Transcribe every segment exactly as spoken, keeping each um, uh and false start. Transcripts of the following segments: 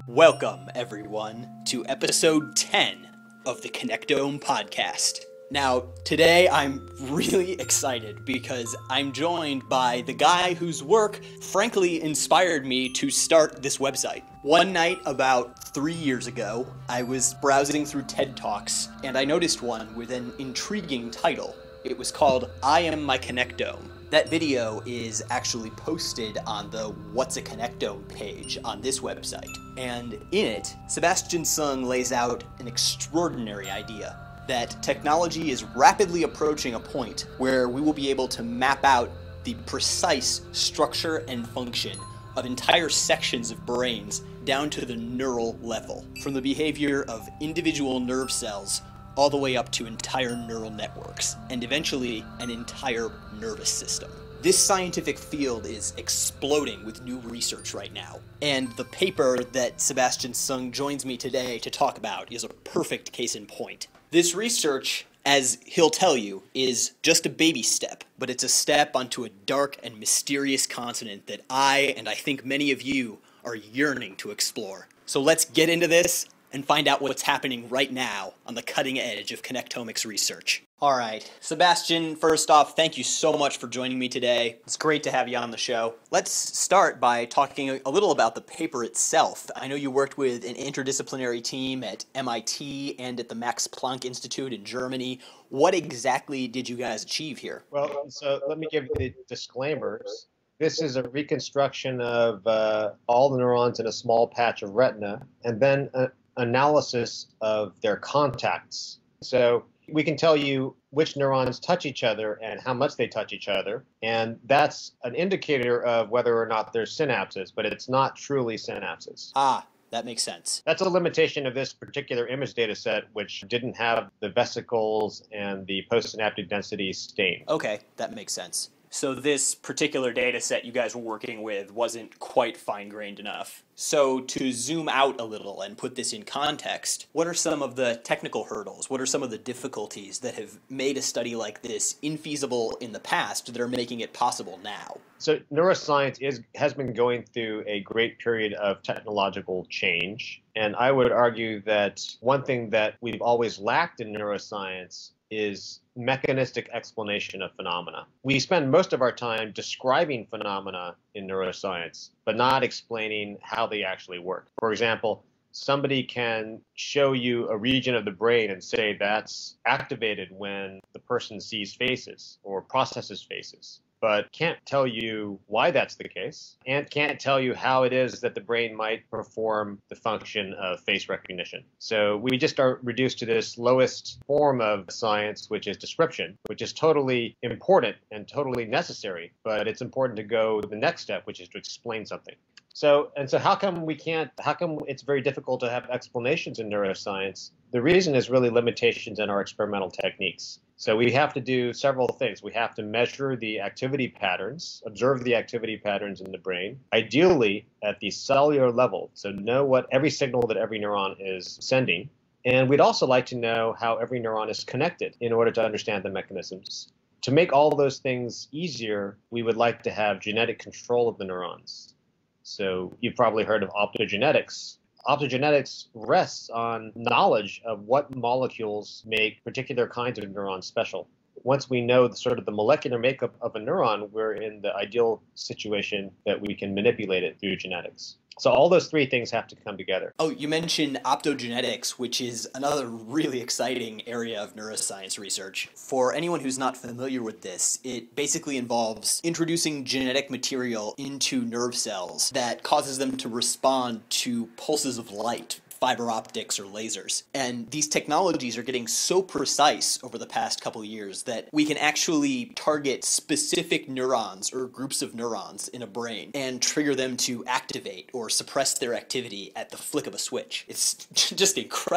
Welcome, everyone, to episode ten of the Connectome Podcast. Now, today I'm really excited because I'm joined by the guy whose work frankly inspired me to start this website. One night about three years ago, I was browsing through TED Talks and I noticed one with an intriguing title. It was called I Am My Connectome. That video is actually posted on the What's a Connectome page on this website. And in it, Sebastian Seung lays out an extraordinary idea that technology is rapidly approaching a point where we will be able to map out the precise structure and function of entire sections of brains down to the neural level, from the behavior of individual nerve cells all the way up to entire neural networks, and eventually an entire nervous system. This scientific field is exploding with new research right now, and the paper that Sebastian Seung joins me today to talk about is a perfect case in point. This research, as he'll tell you, is just a baby step, but it's a step onto a dark and mysterious continent that I, and I think many of you, are yearning to explore. So let's get into this and find out what's happening right now on the cutting edge of connectomics research. All right, Sebastian, first off, thank you so much for joining me today. It's great to have you on the show. Let's start by talking a little about the paper itself. I know you worked with an interdisciplinary team at M I T and at the Max Planck Institute in Germany. What exactly did you guys achieve here? Well, so let me give you the disclaimers. This is a reconstruction of uh, all the neurons in a small patch of retina, and then an analysis of their contacts. So we can tell you which neurons touch each other and how much they touch each other, and that's an indicator of whether or not there's synapses, but it's not truly synapses. Ah, that makes sense. That's a limitation of this particular image data set, which didn't have the vesicles and the postsynaptic density stain. Okay, that makes sense. So this particular data set you guys were working with wasn't quite fine-grained enough. So to zoom out a little and put this in context, what are some of the technical hurdles? What are some of the difficulties that have made a study like this infeasible in the past that are making it possible now? So neuroscience is has been going through a great period of technological change. And I would argue that one thing that we've always lacked in neuroscience is mechanistic explanation of phenomena. We spend most of our time describing phenomena in neuroscience, but not explaining how they actually work. For example, somebody can show you a region of the brain and say that's activated when the person sees faces or processes faces, but can't tell you why that's the case, and can't tell you how it is that the brain might perform the function of face recognition. So we just are reduced to this lowest form of science, which is description, which is totally important and totally necessary, but it's important to go the next step, which is to explain something. So, and so how come we can't, how come it's very difficult to have explanations in neuroscience? The reason is really limitations in our experimental techniques. So we have to do several things. We have to measure the activity patterns, observe the activity patterns in the brain, ideally at the cellular level, so know what every signal that every neuron is sending. And we'd also like to know how every neuron is connected in order to understand the mechanisms. To make all those things easier, we would like to have genetic control of the neurons. So you've probably heard of optogenetics. Optogenetics rests on knowledge of what molecules make particular kinds of neurons special. Once we know the, sort of the molecular makeup of a neuron, we're in the ideal situation that we can manipulate it through genetics. So all those three things have to come together. Oh, you mentioned optogenetics, which is another really exciting area of neuroscience research. For anyone who's not familiar with this, it basically involves introducing genetic material into nerve cells that causes them to respond to pulses of light, fiber optics or lasers. And these technologies are getting so precise over the past couple of years that we can actually target specific neurons or groups of neurons in a brain and trigger them to activate or suppress their activity at the flick of a switch. It's just incredible.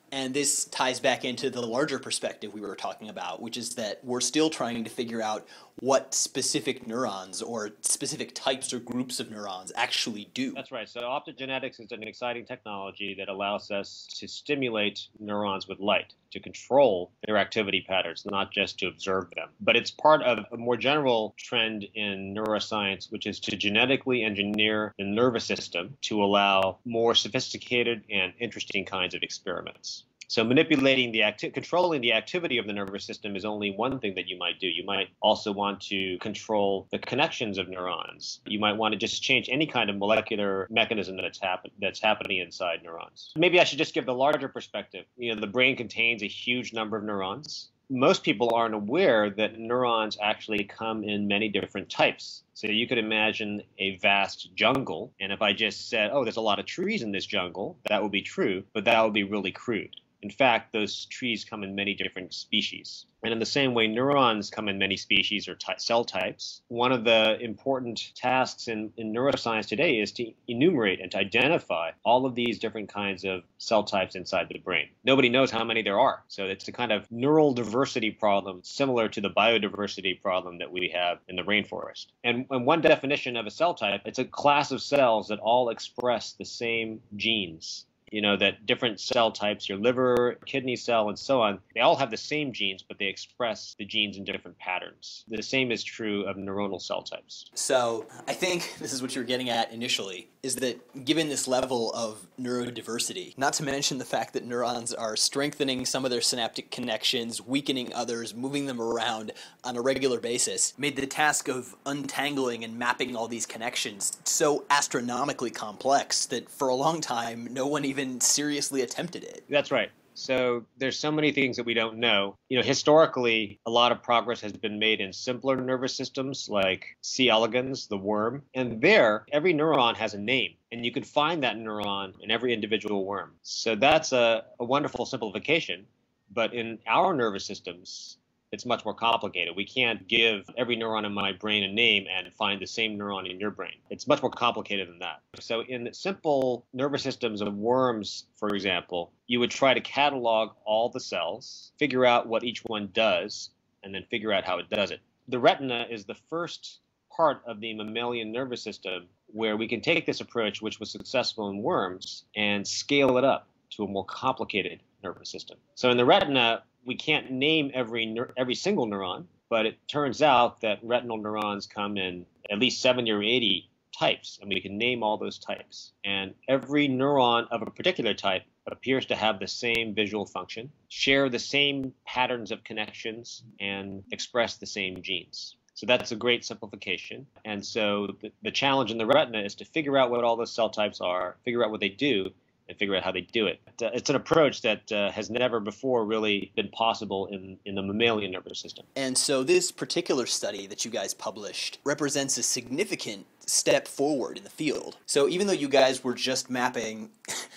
And this ties back into the larger perspective we were talking about, which is that we're still trying to figure out what specific neurons or specific types or groups of neurons actually do. That's right. So optogenetics is an exciting technology that allows us to stimulate neurons with light, to control their activity patterns, not just to observe them. But it's part of a more general trend in neuroscience, which is to genetically engineer the nervous system to allow more sophisticated and interesting kinds of experiments. So manipulating the acti- controlling the activity of the nervous system is only one thing that you might do. You might also want to control the connections of neurons. You might want to just change any kind of molecular mechanism that's happen- that's happening inside neurons. Maybe I should just give the larger perspective. You know, the brain contains a huge number of neurons. Most people aren't aware that neurons actually come in many different types. So you could imagine a vast jungle, and if I just said, oh, there's a lot of trees in this jungle, that would be true, but that would be really crude. In fact, those trees come in many different species. And in the same way, neurons come in many species or ty- cell types. One of the important tasks in, in neuroscience today is to enumerate and to identify all of these different kinds of cell types inside the brain. Nobody knows how many there are. So it's a kind of neural diversity problem similar to the biodiversity problem that we have in the rainforest. And, and one definition of a cell type, it's a class of cells that all express the same genes. You know, that different cell types, your liver, kidney cell, and so on, they all have the same genes, but they express the genes in different patterns. The same is true of neuronal cell types. So I think this is what you were getting at initially, is that given this level of neurodiversity, not to mention the fact that neurons are strengthening some of their synaptic connections, weakening others, moving them around on a regular basis, made the task of untangling and mapping all these connections so astronomically complex that for a long time, no one even even seriously attempted it. That's right. So there's so many things that we don't know. You know, historically, a lot of progress has been made in simpler nervous systems like C. elegans, the worm. And there, every neuron has a name. And you can find that neuron in every individual worm. So that's a, a wonderful simplification. But in our nervous systems, it's much more complicated. We can't give every neuron in my brain a name and find the same neuron in your brain. It's much more complicated than that. So in simple nervous systems of worms, for example, you would try to catalog all the cells, figure out what each one does, and then figure out how it does it. The retina is the first part of the mammalian nervous system where we can take this approach, which was successful in worms, and scale it up to a more complicated nervous system. So in the retina, we can't name every every single neuron, but it turns out that retinal neurons come in at least seventy or eighty types, and we can name all those types. And every neuron of a particular type appears to have the same visual function, share the same patterns of connections, and express the same genes. So that's a great simplification. And so the, the challenge in the retina is to figure out what all those cell types are, figure out what they do, and figure out how they do it. It's an approach that uh, has never before really been possible in, in the mammalian nervous system. And so this particular study that you guys published represents a significant step forward in the field. So even though you guys were just mapping...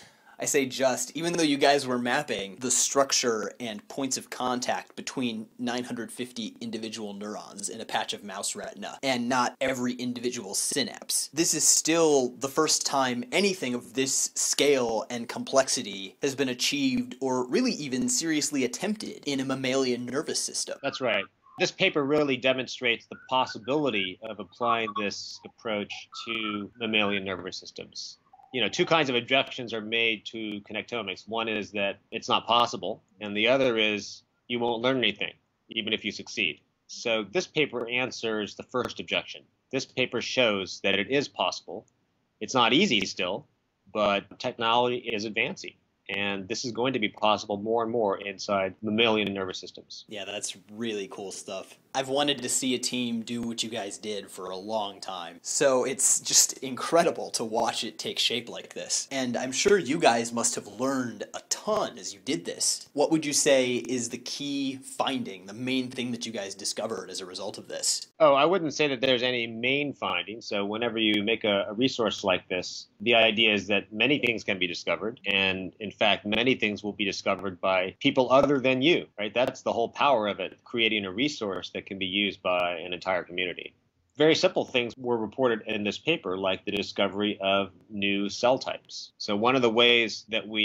I say just, even though you guys were mapping the structure and points of contact between nine hundred fifty individual neurons in a patch of mouse retina, and not every individual synapse, this is still the first time anything of this scale and complexity has been achieved or really even seriously attempted in a mammalian nervous system. That's right. This paper really demonstrates the possibility of applying this approach to mammalian nervous systems. You know, two kinds of objections are made to connectomics. One is that it's not possible, and the other is you won't learn anything, even if you succeed. So this paper answers the first objection. This paper shows that it is possible. It's not easy still, but technology is advancing. And this is going to be possible more and more inside mammalian nervous systems. Yeah, that's really cool stuff. I've wanted to see a team do what you guys did for a long time. So it's just incredible to watch it take shape like this. And I'm sure you guys must have learned a ton as you did this. What would you say is the key finding, the main thing that you guys discovered as a result of this? Oh, I wouldn't say that there's any main finding. So whenever you make a, a resource like this, the idea is that many things can be discovered. And in fact, many things will be discovered by people other than you, right? That's the whole power of it, creating a resource that can be used by an entire community. Very simple things were reported in this paper, like the discovery of new cell types. So one of the ways that we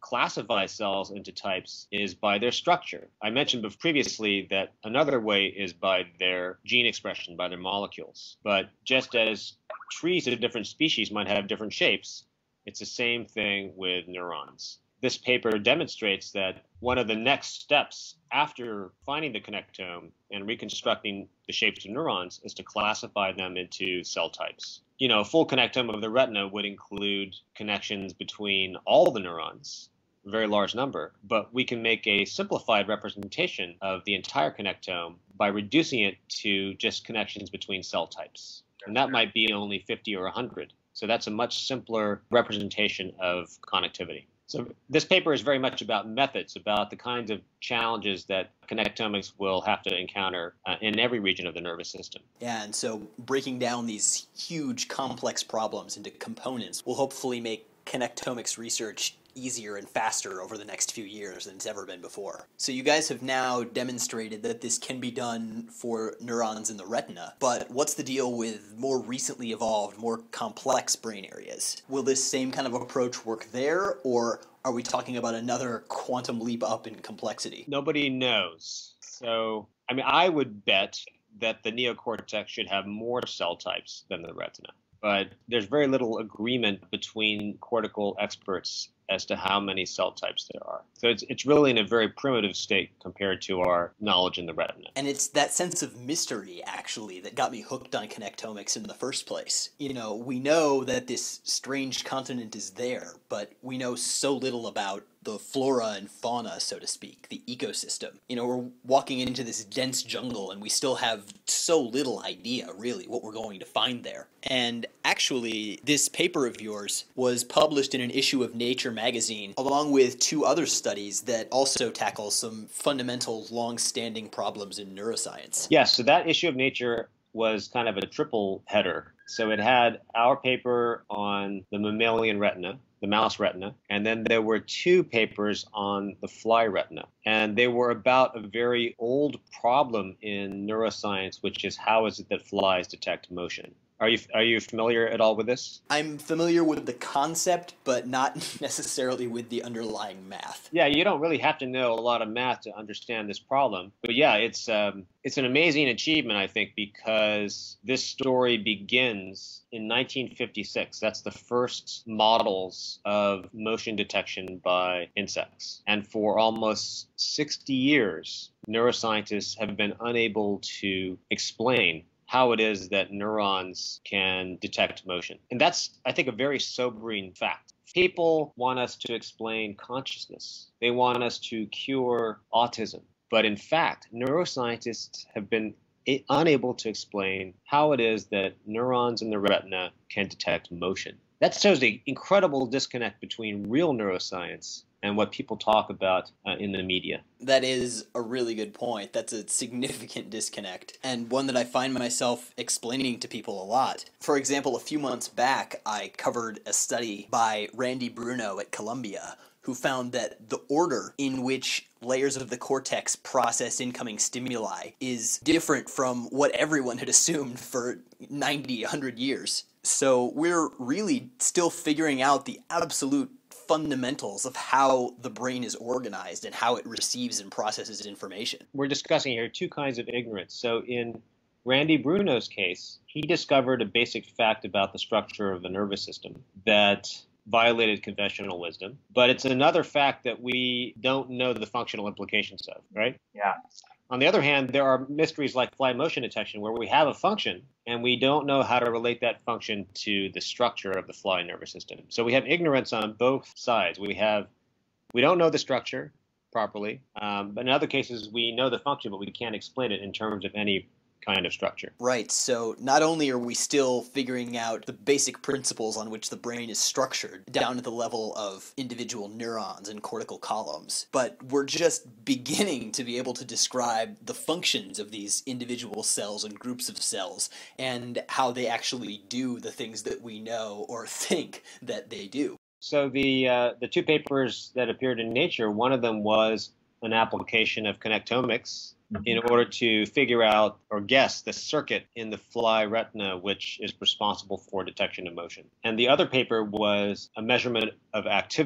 classify cells into types is by their structure. I mentioned previously that another way is by their gene expression, by their molecules. But just as trees of different species might have different shapes, it's the same thing with neurons. This paper demonstrates that one of the next steps after finding the connectome and reconstructing the shapes of neurons is to classify them into cell types. You know, a full connectome of the retina would include connections between all the neurons, a very large number, but we can make a simplified representation of the entire connectome by reducing it to just connections between cell types. And that might be only fifty or one hundred. So that's a much simpler representation of connectivity. So this paper is very much about methods, about the kinds of challenges that connectomics will have to encounter uh, in every region of the nervous system. Yeah, and so breaking down these huge, complex problems into components will hopefully make connectomics research easier and faster over the next few years than it's ever been before. So you guys have now demonstrated that this can be done for neurons in the retina, but what's the deal with more recently evolved, more complex brain areas? Will this same kind of approach work there, or are we talking about another quantum leap up in complexity? Nobody knows. So, I mean, I would bet that the neocortex should have more cell types than the retina. But there's very little agreement between cortical experts as to how many cell types there are. So it's it's really in a very primitive state compared to our knowledge in the retina. And it's that sense of mystery, actually, that got me hooked on connectomics in the first place. You know, we know that this strange continent is there, but we know so little about the flora and fauna, so to speak, the ecosystem. You know, we're walking into this dense jungle and we still have so little idea, really, what we're going to find there. And actually, this paper of yours was published in an issue of Nature magazine, along with two other studies that also tackle some fundamental, long-standing problems in neuroscience. Yes, so that issue of Nature was kind of a triple header. So it had our paper on the mammalian retina, the mouse retina, and then there were two papers on the fly retina. And they were about a very old problem in neuroscience, which is how is it that flies detect motion? Are you are you familiar at all with this? I'm familiar with the concept, but not necessarily with the underlying math. Yeah, you don't really have to know a lot of math to understand this problem. But yeah, it's um, it's an amazing achievement, I think, because this story begins in nineteen fifty-six. That's the first models of motion detection by insects. And for almost sixty years, neuroscientists have been unable to explain how it is that neurons can detect motion. And that's, I think, a very sobering fact. People want us to explain consciousness. They want us to cure autism. But in fact, neuroscientists have been unable to explain how it is that neurons in the retina can detect motion. That shows the incredible disconnect between real neuroscience and what people talk about uh, in the media. That is a really good point. That's a significant disconnect, and one that I find myself explaining to people a lot. For example, a few months back, I covered a study by Randy Bruno at Columbia, who found that the order in which layers of the cortex process incoming stimuli is different from what everyone had assumed for ninety, one hundred years. So we're really still figuring out the absolute fundamentals of how the brain is organized and how it receives and processes information. We're discussing here two kinds of ignorance. So in Randy Bruno's case, he discovered a basic fact about the structure of the nervous system that violated conventional wisdom. But it's another fact that we don't know the functional implications of, right? Yeah. On the other hand, there are mysteries like fly motion detection where we have a function and we don't know how to relate that function to the structure of the fly nervous system. So we have ignorance on both sides. We have, we don't know the structure properly, um, but in other cases we know the function, but we can't explain it in terms of any kind of structure. Right, so not only are we still figuring out the basic principles on which the brain is structured down at the level of individual neurons and cortical columns, but we're just beginning to be able to describe the functions of these individual cells and groups of cells and how they actually do the things that we know or think that they do. So the uh, the two papers that appeared in Nature, one of them was an application of connectomics in order to figure out or guess the circuit in the fly retina which is responsible for detection of motion. And the other paper was a measurement of activity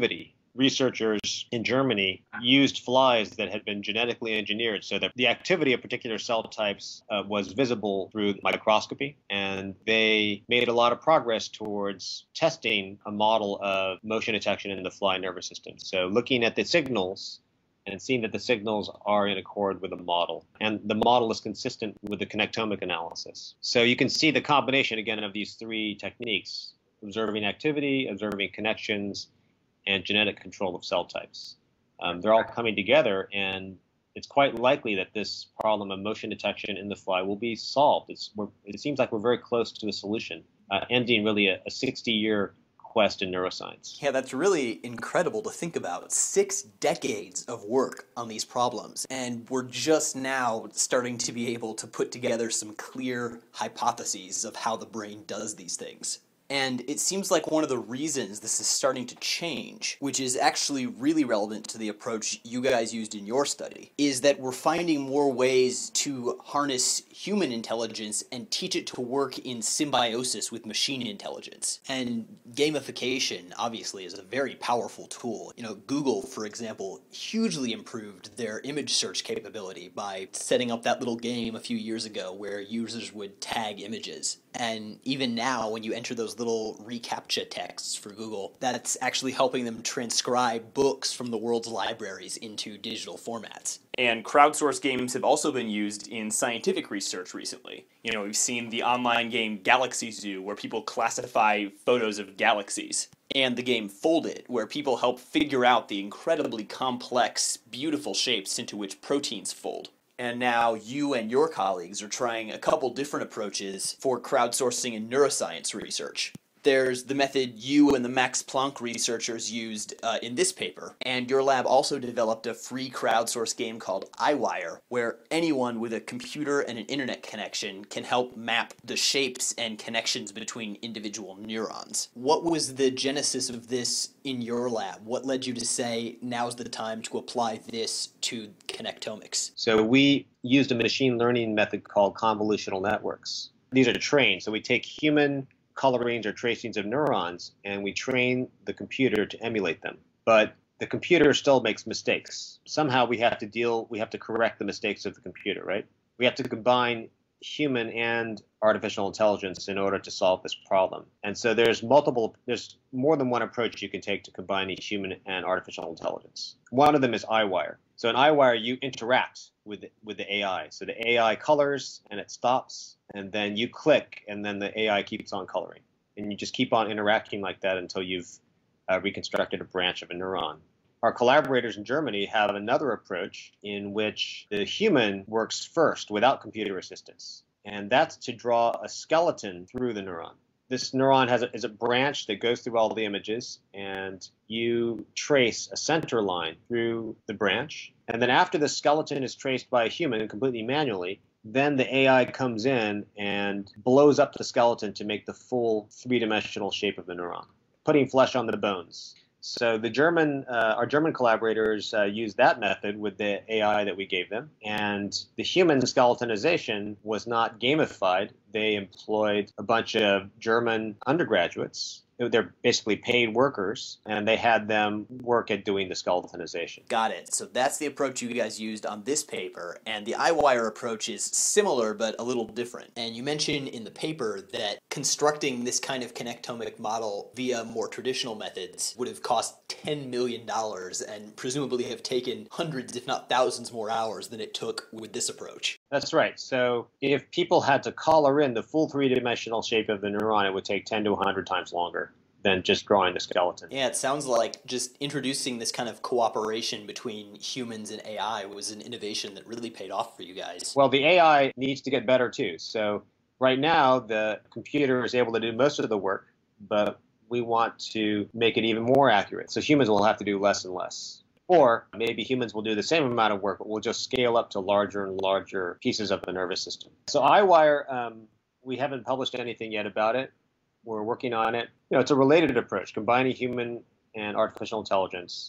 researchers in Germany used flies that had been genetically engineered so that the activity of particular cell types uh, was visible through microscopy. And they made a lot of progress towards testing a model of motion detection in the fly nervous system. So looking at the signals and seeing that the signals are in accord with the model. And the model is consistent with the connectomic analysis. So you can see the combination, again, of these three techniques: observing activity, observing connections, and genetic control of cell types. Um, they're all coming together, and it's quite likely that this problem of motion detection in the fly will be solved. It's, we're, it seems like we're very close to a solution, uh, ending really a sixty-year quest in neuroscience. Yeah, that's really incredible to think about. Six decades of work on these problems, and we're just now starting to be able to put together some clear hypotheses of how the brain does these things. And it seems like one of the reasons this is starting to change, which is actually really relevant to the approach you guys used in your study, is that we're finding more ways to harness human intelligence and teach it to work in symbiosis with machine intelligence. And gamification, obviously, is a very powerful tool. You know, Google, for example, hugely improved their image search capability by setting up that little game a few years ago where users would tag images. And even now, when you enter those little reCAPTCHA texts for Google, that's actually helping them transcribe books from the world's libraries into digital formats. And crowdsourced games have also been used in scientific research recently. You know, we've seen the online game Galaxy Zoo, where people classify photos of galaxies. And the game Folded, where people help figure out the incredibly complex, beautiful shapes into which proteins fold. And now you and your colleagues are trying a couple different approaches for crowdsourcing and neuroscience research. There's the method you and the Max Planck researchers used uh, in this paper, and your lab also developed a free crowdsourced game called iWire, where anyone with a computer and an internet connection can help map the shapes and connections between individual neurons. What was the genesis of this in your lab? What led you to say, now's the time to apply this to connectomics? So we used a machine learning method called convolutional networks. These are trained, so we take human colorings or tracings of neurons, and we train the computer to emulate them. But the computer still makes mistakes. Somehow we have to deal, we have to correct the mistakes of the computer, right? We have to combine human and artificial intelligence in order to solve this problem. And so there's multiple, there's more than one approach you can take to combining human and artificial intelligence. One of them is iWire. So in iWire, you interact with, with the A I. So the A I colors and it stops, and then you click, and then the A I keeps on coloring. And you just keep on interacting like that until you've uh, reconstructed a branch of a neuron. Our collaborators in Germany have another approach in which the human works first without computer assistance. And that's to draw a skeleton through the neuron. This neuron has a, is a branch that goes through all the images, and you trace a center line through the branch. And then after the skeleton is traced by a human completely manually, then the A I comes in and blows up the skeleton to make the full three-dimensional shape of the neuron, putting flesh on the bones. So the German, uh, our German collaborators uh, used that method with the A I that we gave them, and the human skeletonization was not gamified. They employed a bunch of German undergraduates. They're basically paid workers, and they had them work at doing the skeletonization. Got it. So that's the approach you guys used on this paper, and the iWire approach is similar but a little different. And you mentioned in the paper that constructing this kind of connectomic model via more traditional methods would have cost ten million dollars and presumably have taken hundreds, if not thousands, more hours than it took with this approach. That's right. So if people had to color in the full three-dimensional shape of the neuron, it would take ten to one hundred times longer than just drawing the skeleton. Yeah, it sounds like just introducing this kind of cooperation between humans and A I was an innovation that really paid off for you guys. Well, the A I needs to get better too. So right now, the computer is able to do most of the work, but we want to make it even more accurate. So humans will have to do less and less. Or maybe humans will do the same amount of work, but we'll just scale up to larger and larger pieces of the nervous system. So iWire, um, we haven't published anything yet about it. We're working on it. You know, it's a related approach, combining human and artificial intelligence.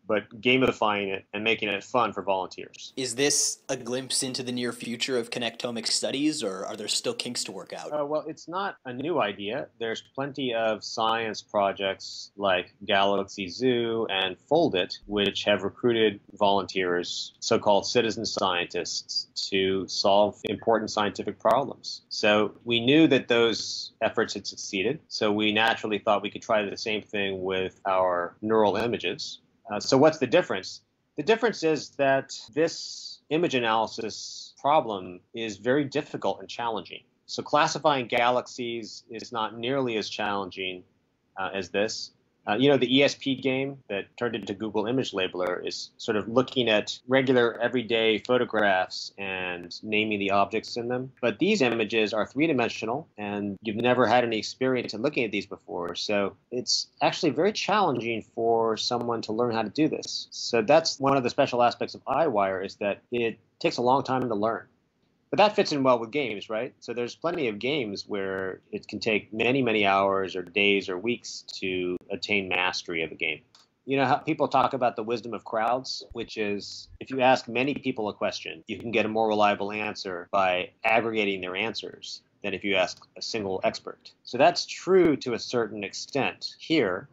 but gamifying it and making it fun for volunteers. Is this a glimpse into the near future of connectomic studies, or are there still kinks to work out? Uh, well, it's not a new idea. There's plenty of science projects like Galaxy Zoo and Fold It, which have recruited volunteers, so-called citizen scientists, to solve important scientific problems. So we knew that those efforts had succeeded, so we naturally thought we could try the same thing with our neural images. Uh, so what's the difference? The difference is that this image analysis problem is very difficult and challenging. So classifying galaxies is not nearly as challenging uh, as this. Uh, you know, the E S P game that turned into Google Image Labeler is sort of looking at regular, everyday photographs and naming the objects in them. But these images are three-dimensional, and you've never had any experience in looking at these before. So it's actually very challenging for someone to learn how to do this. So that's one of the special aspects of iWire, is that it takes a long time to learn. But that fits in well with games, right? So there's plenty of games where it can take many, many hours or days or weeks to attain mastery of a game. You know how people talk about the wisdom of crowds, which is if you ask many people a question, you can get a more reliable answer by aggregating their answers than if you ask a single expert. So that's true to a certain extent here.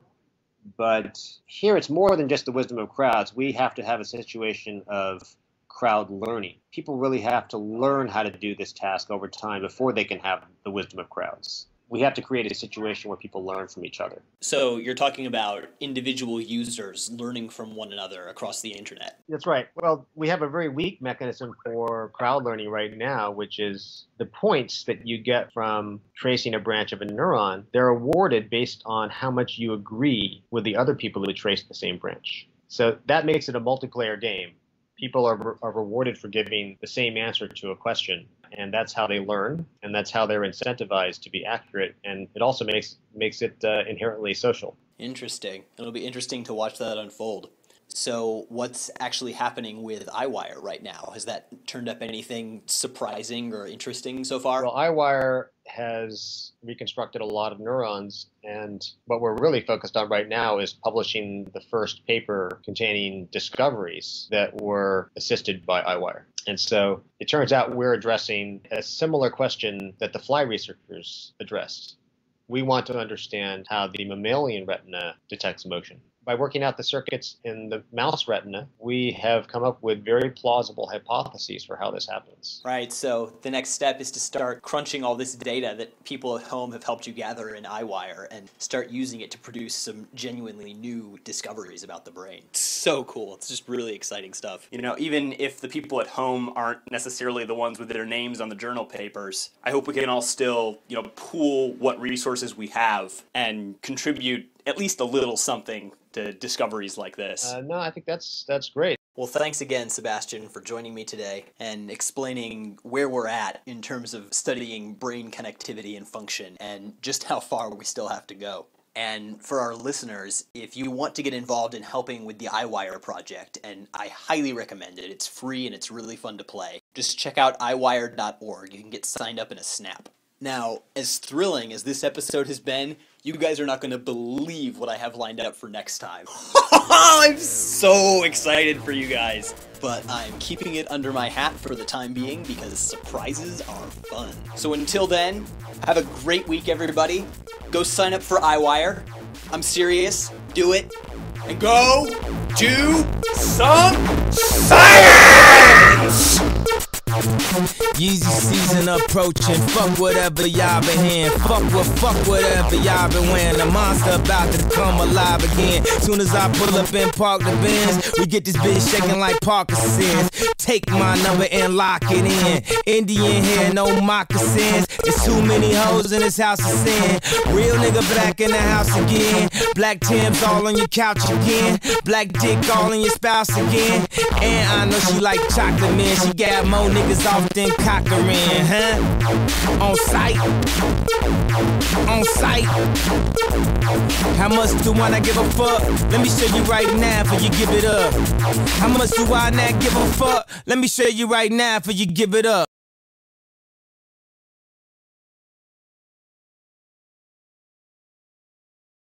But here it's more than just the wisdom of crowds. We have to have a situation of crowd learning. People really have to learn how to do this task over time before they can have the wisdom of crowds. We have to create a situation where people learn from each other. So you're talking about individual users learning from one another across the internet. That's right. Well, we have a very weak mechanism for crowd learning right now, which is the points that you get from tracing a branch of a neuron. They're awarded based on how much you agree with the other people who traced the same branch. So that makes it a multiplayer game. People are, are rewarded for giving the same answer to a question, and that's how they learn, and that's how they're incentivized to be accurate, and it also makes makes it uh, inherently social. Interesting. It'll be interesting to watch that unfold. So what's actually happening with iWire right now? Has that turned up anything surprising or interesting so far? Well, iWire has reconstructed a lot of neurons, and what we're really focused on right now is publishing the first paper containing discoveries that were assisted by iWire. And so it turns out we're addressing a similar question that the fly researchers addressed. We want to understand how the mammalian retina detects motion. By working out the circuits in the mouse retina, we have come up with very plausible hypotheses for how this happens. Right, so the next step is to start crunching all this data that people at home have helped you gather in iWire and start using it to produce some genuinely new discoveries about the brain. It's so cool. It's just really exciting stuff. You know, even if the people at home aren't necessarily the ones with their names on the journal papers, I hope we can all still, you know, pool what resources we have and contribute at least a little something to discoveries like this. Uh, no, I think that's that's great. Well, thanks again, Sebastian, for joining me today and explaining where we're at in terms of studying brain connectivity and function and just how far we still have to go. And for our listeners, if you want to get involved in helping with the iWire project, and I highly recommend it, it's free and it's really fun to play, just check out i wire dot org. You can get signed up in a snap. Now, as thrilling as this episode has been, you guys are not going to believe what I have lined up for next time. I'm so excited for you guys. But I'm keeping it under my hat for the time being because surprises are fun. So until then, have a great week, everybody. Go sign up for iWire. I'm serious. Do it. And go do some science! Yeezy season approaching, fuck whatever y'all been hearing. Fuck what, fuck whatever y'all been wearing. The monster about to come alive again. Soon as I pull up and park the Benz, we get this bitch shaking like Parkinson's. Take my number and lock it in. Indian hair, no moccasins. There's too many hoes in this house of sin. Real nigga black in the house again. Black Timbs all on your couch again. Black dick all in your spouse again. And I know she like chocolate, man. She got more niggas off than Cochran, huh? On sight. On sight. How much do I not give a fuck? Let me show you right now for you give it up. How much do I not give a fuck? Let me show you right now for you give it up.